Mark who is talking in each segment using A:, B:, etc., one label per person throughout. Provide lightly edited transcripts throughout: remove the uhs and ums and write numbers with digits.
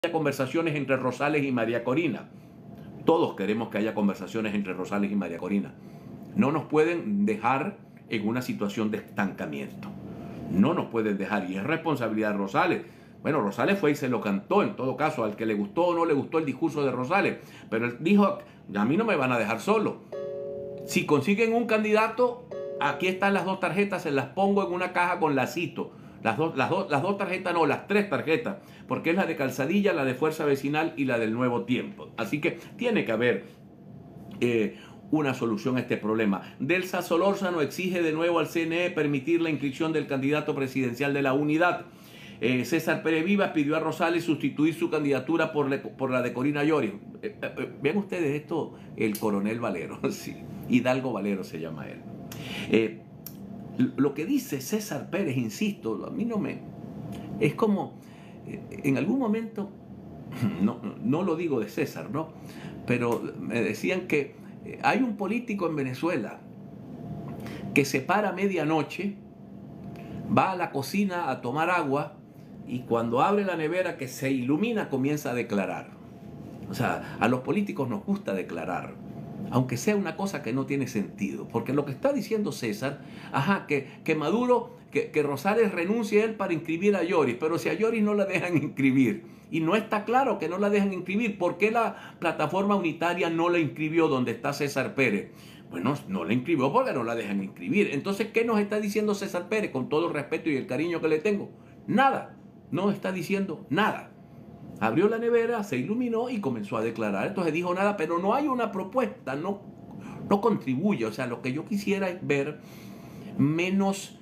A: conversaciones entre Rosales y María Corina. Todos queremos que haya conversaciones entre Rosales y María Corina. No nos pueden dejar en una situación de estancamiento. No nos pueden dejar, y es responsabilidad de Rosales. Bueno, Rosales fue y se lo cantó, en todo caso, al que le gustó o no le gustó el discurso de Rosales, pero él dijo, a mí no me van a dejar solo. Si consiguen un candidato, aquí están las dos tarjetas, se las pongo en una caja con lacito. Las dos tarjetas, no, las tres tarjetas, porque es la de Calzadilla, la de Fuerza Vecinal y la del Nuevo Tiempo. Así que tiene que haber una solución a este problema. Delsa Solórzano exige de nuevo al CNE permitir la inscripción del candidato presidencial de la unidad. César Pérez Vivas pidió a Rosales sustituir su candidatura por la de Corina Lloris. Vean ustedes esto, el coronel Valero, sí, Hidalgo Valero se llama él. Lo que dice César Pérez, insisto, a mí no me... Es como, en algún momento, no lo digo de César, ¿no? Pero me decían que hay un político en Venezuela que se para a medianoche, va a la cocina a tomar agua y cuando abre la nevera que se ilumina comienza a declarar. O sea, a los políticos nos gusta declarar, aunque sea una cosa que no tiene sentido, porque lo que está diciendo César, que Maduro, que Rosales renuncie a él para inscribir a Lloris, pero si a Lloris no la dejan inscribir, y no está claro que no la dejan inscribir, ¿por qué la plataforma unitaria no la inscribió donde está César Pérez? Bueno, no la inscribió porque no la dejan inscribir. Entonces, ¿qué nos está diciendo César Pérez, con todo el respeto y el cariño que le tengo? Nada, no está diciendo nada. Abrió la nevera, se iluminó y comenzó a declarar. Entonces dijo nada, pero no hay una propuesta, no contribuye. O sea, lo que yo quisiera es ver menos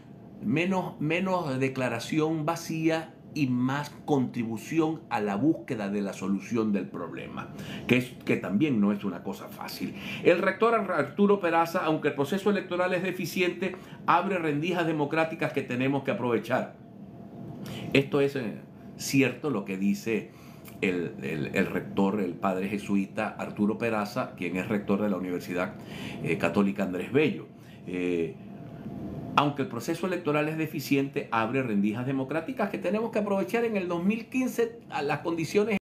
A: declaración vacía y más contribución a la búsqueda de la solución del problema, que también no es una cosa fácil. El rector Arturo Peraza, aunque el proceso electoral es deficiente, abre rendijas democráticas que tenemos que aprovechar. Esto es cierto lo que dice el rector, el padre jesuita Arturo Peraza, quien es rector de la Universidad Católica Andrés Bello. Aunque el proceso electoral es deficiente, abre rendijas democráticas que tenemos que aprovechar en el 2015 a las condiciones